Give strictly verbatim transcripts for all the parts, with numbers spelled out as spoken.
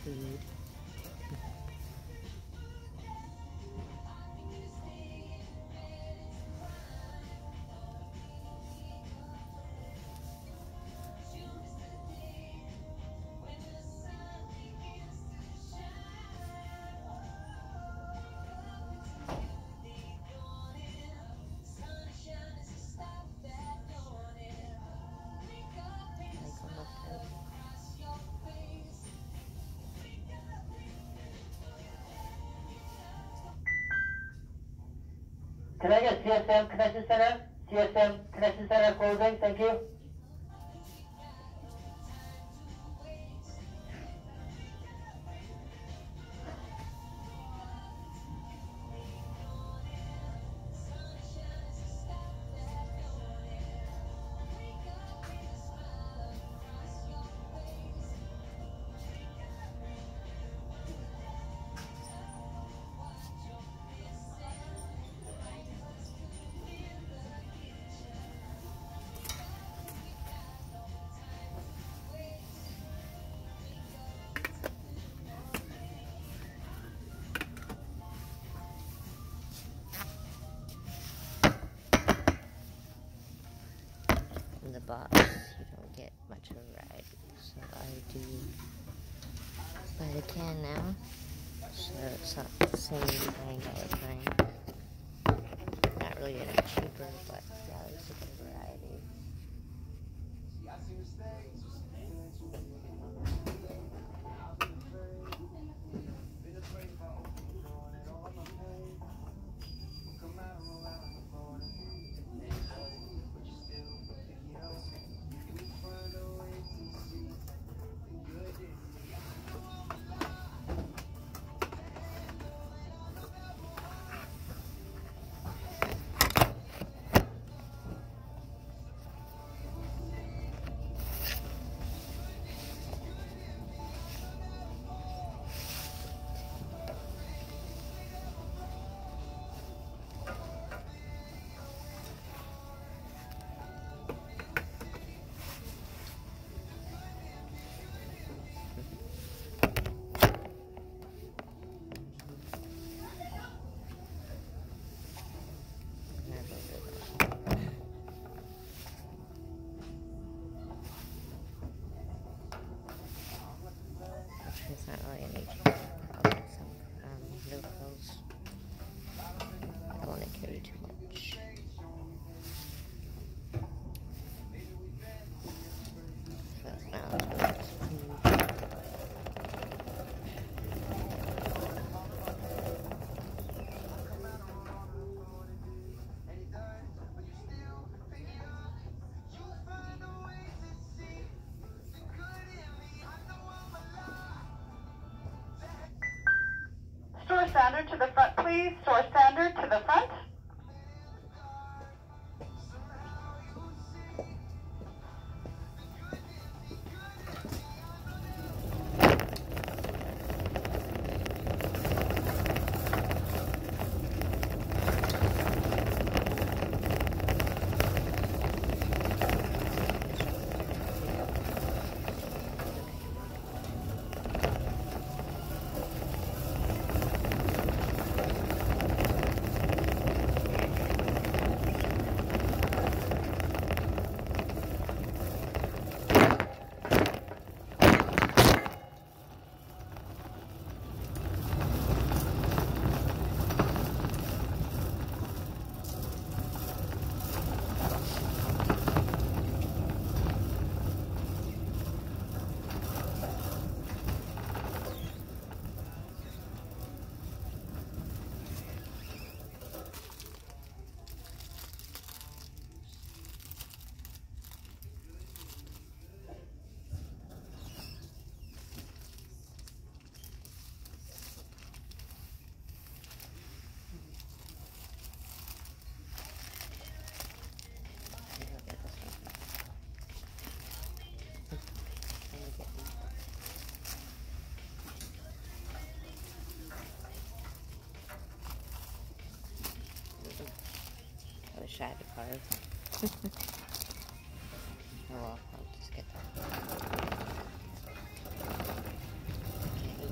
food. Can I get C S M Connection Center? C S M Connection Center closing, thank you. In the box, you don't get much of a variety, so I do buy the can now, so it's not the same nine dollar kind. Not really any cheaper, but yeah, there's a good variety. It's not really an H problem. Some um, milk pills. I don't want to carry too much. But now it's food. Store standard to the front, please. Store standard to the front. wish I had a card. Oh well, I'll just get that.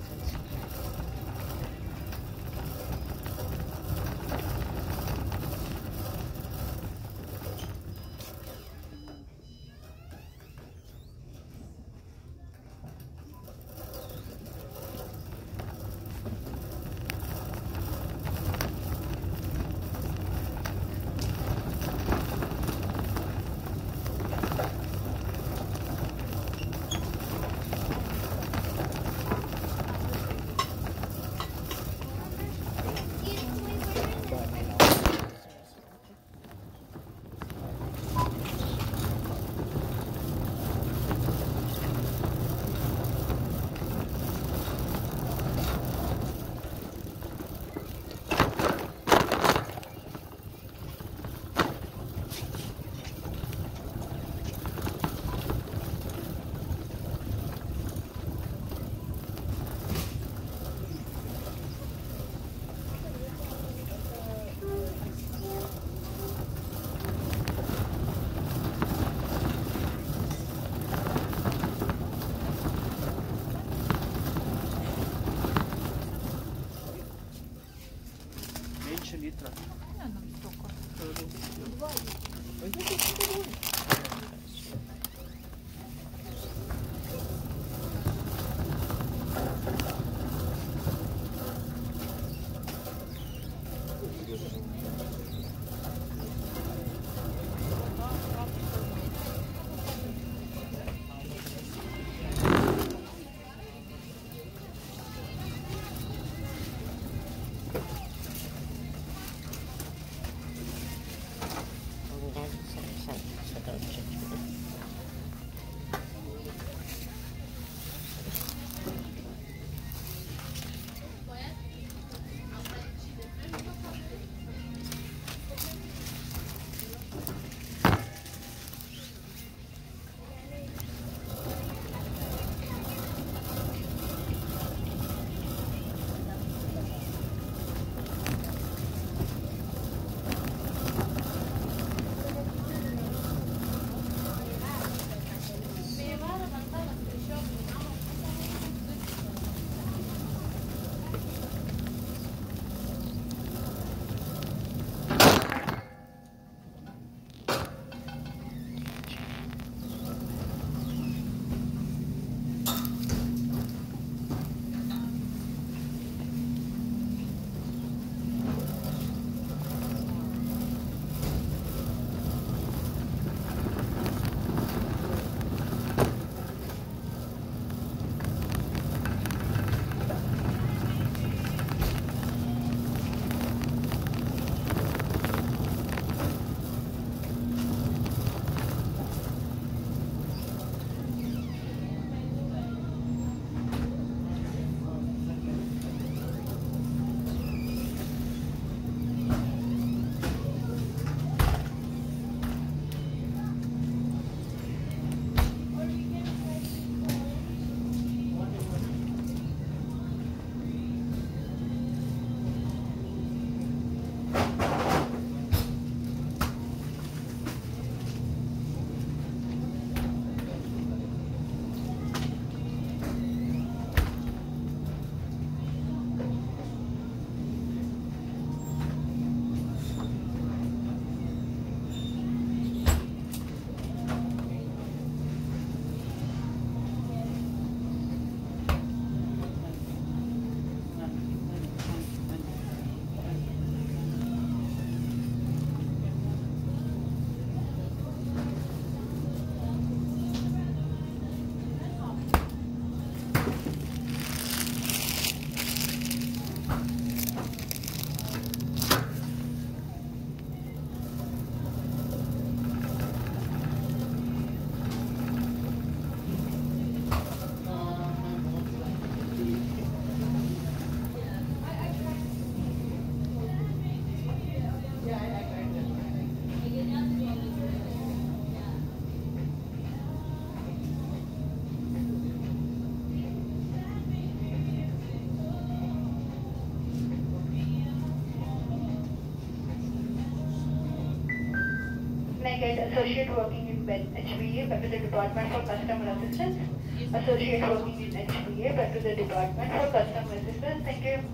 indicate associate working in H B A, back to the Department for Customer Assistance. Associate working in H B A, back to the Department for Customer Assistance. Thank you.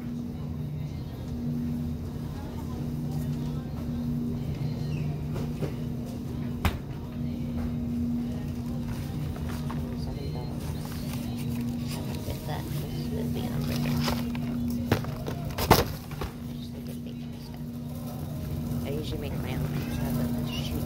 That just would be on burger. I just think it's bacon stuff. I usually make my own pizza, but let's shoot.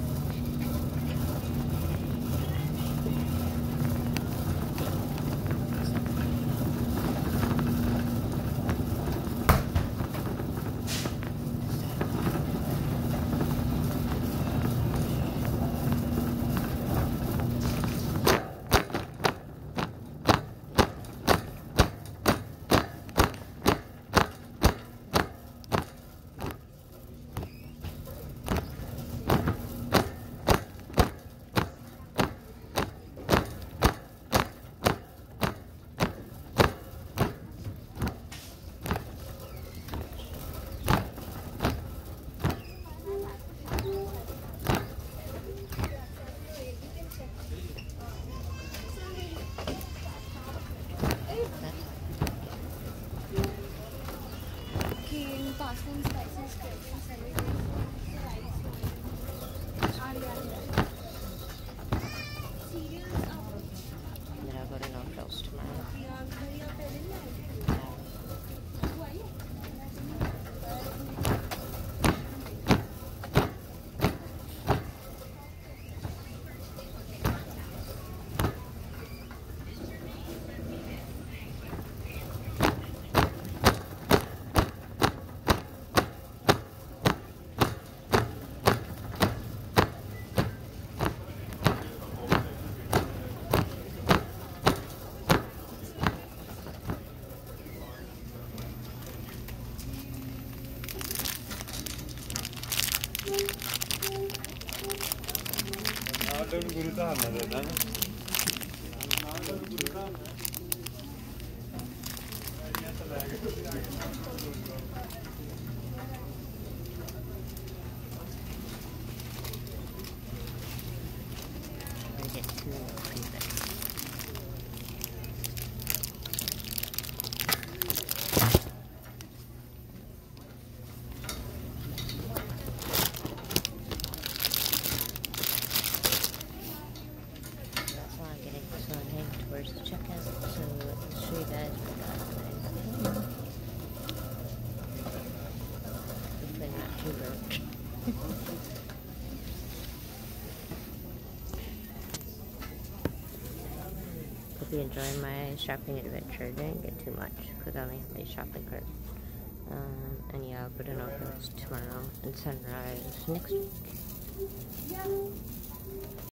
Where's the checkout? So let's show you guys what I got today. Hopefully not too broke. Hope you enjoyed my shopping adventure. I didn't get too much because I only have my shopping cart. Um, and yeah, I'll put an office tomorrow and sunrise next week.